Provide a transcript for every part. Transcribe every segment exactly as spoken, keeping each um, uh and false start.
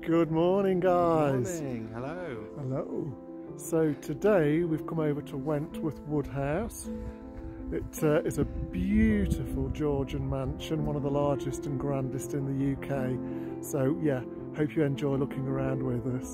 Good morning, guys. Good morning, hello. Hello. So today we've come over to Wentworth Woodhouse. It uh, is a beautiful Georgian mansion, one of the largest and grandest in the U K. So yeah, hope you enjoy looking around with us.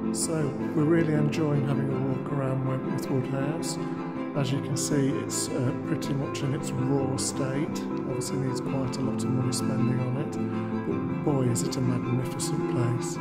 So we're really enjoying having a walk around Wentworth Woodhouse. As you can see, it's uh, pretty much in its raw state. Obviously needs quite a lot of money spending on it, but boy is it a magnificent place.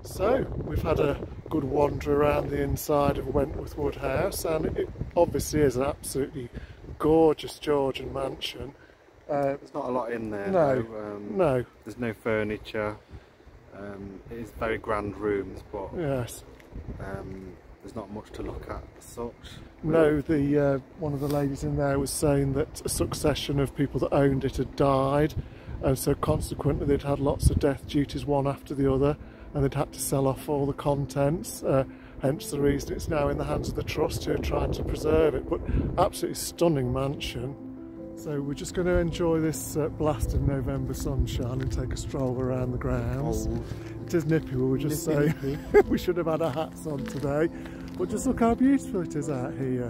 So we've had a good wander around the inside of Wentworth Woodhouse, and it obviously is an absolutely gorgeous Georgian mansion. Uh, There's not a lot in there. No, though. Um, no. There's no furniture. Um, it is very grand rooms, but Yes. um, there's not much to look at as such. No, the uh, one of the ladies in there was saying that a succession of people that owned it had died, and so consequently they'd had lots of death duties one after the other, and they'd had to sell off all the contents, uh, hence the reason it's now in the hands of the trust who are trying to preserve it. But absolutely stunning mansion. So we're just going to enjoy this uh, blasted November sunshine and take a stroll around the grounds. Cold. It is nippy, we were just Nippy, saying we should have had our hats on today, but just look how beautiful it is out here.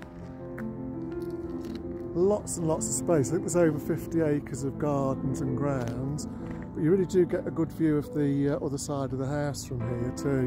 Lots and lots of space. I think there's over fifty acres of gardens and grounds, but you really do get a good view of the uh, other side of the house from here too.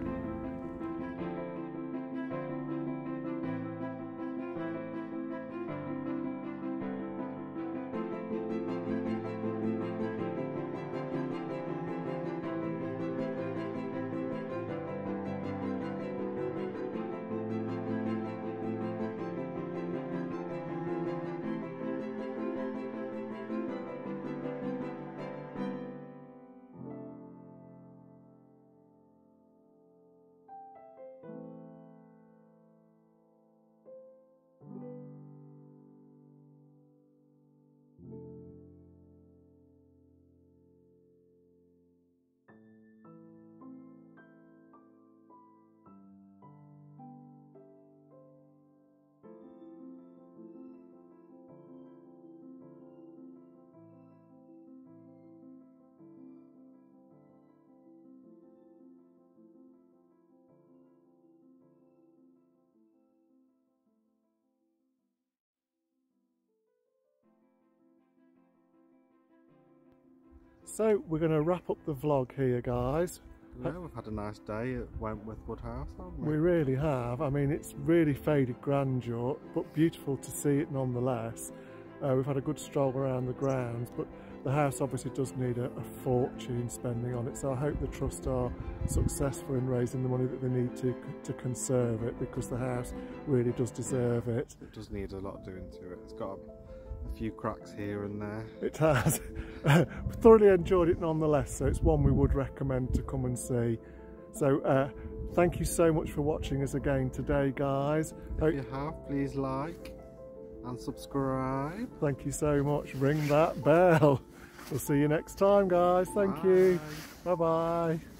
So we're going to wrap up the vlog here, guys. Yeah, we've had a nice day at Wentworth Woodhouse, haven't we? We really have. I mean, it's really faded grandeur, but beautiful to see it nonetheless. Uh, we've had a good stroll around the grounds, but the house obviously does need a, a fortune spending on it, so I hope the trust are successful in raising the money that they need to to conserve it, because the house really does deserve it. It does need a lot doing to it. It's got a, a few cracks here and there. It has. Thoroughly enjoyed it nonetheless, so it's one we would recommend to come and see. So uh, thank you so much for watching us again today, guys. If Hope you have, please like and subscribe. Thank you so much. Ring that bell. We'll see you next time, guys. Thank Bye. you. Bye bye.